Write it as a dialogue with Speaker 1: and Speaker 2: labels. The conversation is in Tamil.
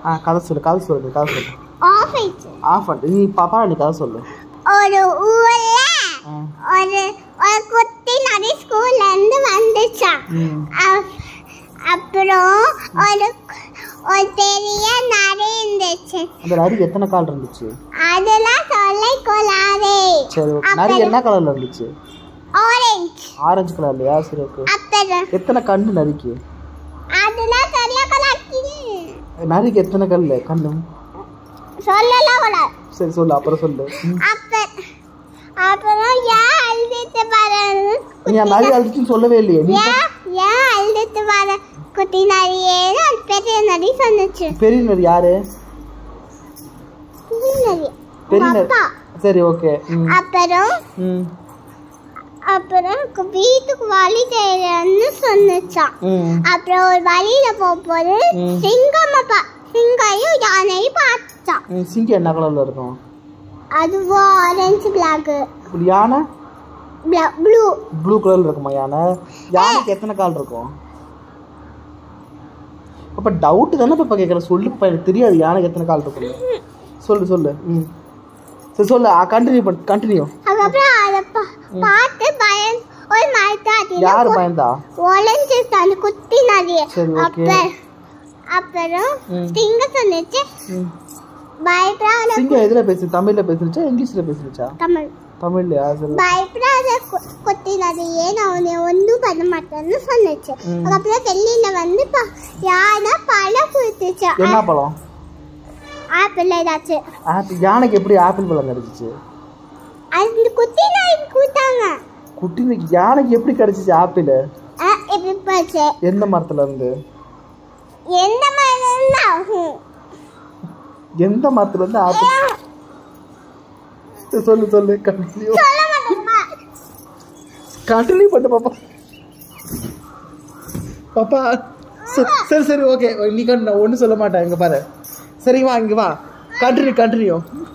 Speaker 1: கதை சொல்லு கதை சொல்லு கதை சொல்லு. ஆஃப் ஆயிட்டு நீ பாப்பா நீ கதை சொல்லு.
Speaker 2: ஒரு ஊர்ல ஒரு குட்டி நரி ஸ்கூல்ல இருந்து வந்துச்சான். அப்புறம் ஒரு பெரிய நரி இருந்துச்சு.
Speaker 1: அந்த நரிக்கு எத்தனை கால் இருந்துச்சு?
Speaker 2: அதெல்லாம் சொல்லிக்கொள்ளாதே.
Speaker 1: சரி நரி என்ன கலர்ல இருந்துச்சு? ஆரஞ்சு கலர்லையா? சரி ஓகே. எத்தனை கண்ணு நரிக்கு?
Speaker 2: அதெல்லாம் சொல்லக்கூடாது.
Speaker 1: நரிக்கு எத்தனை கண்ணு
Speaker 2: சொல்லலாம் கூடாது.
Speaker 1: சரி சொல்லு அப்புறம் சொல்லு.
Speaker 2: அப்புறம் ஏன் அழுதுட்டு வர?
Speaker 1: நீ நரி அழுதுன்னு சொல்லவே இல்லையே. நீ
Speaker 2: ஏன் அழுதுட்டு வர குட்டி நரியே பெரிய நரி சொன்னுச்சு.
Speaker 1: பெரிய நரி யாரு? பெரிய நரி. சரி ஓகே.
Speaker 2: அப்புறம் வீட்டுக்கு வழி தெரியலன்னு சொன்னுச்சான். அப்புறம் ஒரு வழியில போகும்போது சிங்கையும் யானையும் பார்த்துச்சான்.
Speaker 1: சிங்கம் என்ன கலர்ல இருக்கும்?
Speaker 2: அதுவோ ஆரஞ்சு பிளாக்.
Speaker 1: யானை ப்ளூ கலர்ல இருக்குமா யானை? யானைக்கு எத்தனை கால் இருக்கும்? அப்ப டவுட் தானே பாப்பா கேக்குற. சொல்லு எனக்கு தெரியாது யானைக்கு எத்தனை கால் இருக்கும். சொல்லு சொல்லு. சரி சொல்லு கண்டினியூ.
Speaker 2: அதுக்கப்புறம் அத பார்த்து ஒரு மரத்தாடி.
Speaker 1: யாரு பயந்தா?
Speaker 2: ஒளிஞ்சிச்சு அந்த குட்டி நரி. அப்புறம் சிங்கம் சொன்னுச்சு பயப்படாத.
Speaker 1: சிங்கம் எதுல பேசுச்சு? தமிழ்ல பேசுச்சா இங்கிலீஷ்ல பேசுச்சா? தமிழ்லயா? சரி
Speaker 2: பயப்படாத குட்டி நரியே நான் உன்னை ஒன்றும் பண்ண மாட்டேன்னு சொன்னுச்சு. அதுக்கப்புறம் வெளியில வந்து யானை பழம் கொடுத்துச்சு.
Speaker 1: என்ன பழம்?
Speaker 2: ஆப்பிள் ஏதாச்சும்.
Speaker 1: ஆப்பிள். யானைக்கு எப்படி ஆப்பிள் பழம் கிடைச்சிச்சு?
Speaker 2: அந்த குட்டி நாய்க்கு கொடுத்தாங்க.
Speaker 1: குட்டி நாய்க்கு யானைக்கு எப்படி கிடைச்சிச்சு ஆப்பிள்?
Speaker 2: எப்படி போச்சு?
Speaker 1: எந்த மரத்துல இருந்து?
Speaker 2: எந்த
Speaker 1: மரத்துல இருந்து ஆப்பிள்? சொல்லு சொல்லு கண்டினியூ பண்ணு பாப்பா. பாப்பா சரி சரி ஓகே நீ ஒன்றும் சொல்ல மாட்டேன். இங்க பாரு. சரிவா இங்க வா. கண்டினியூ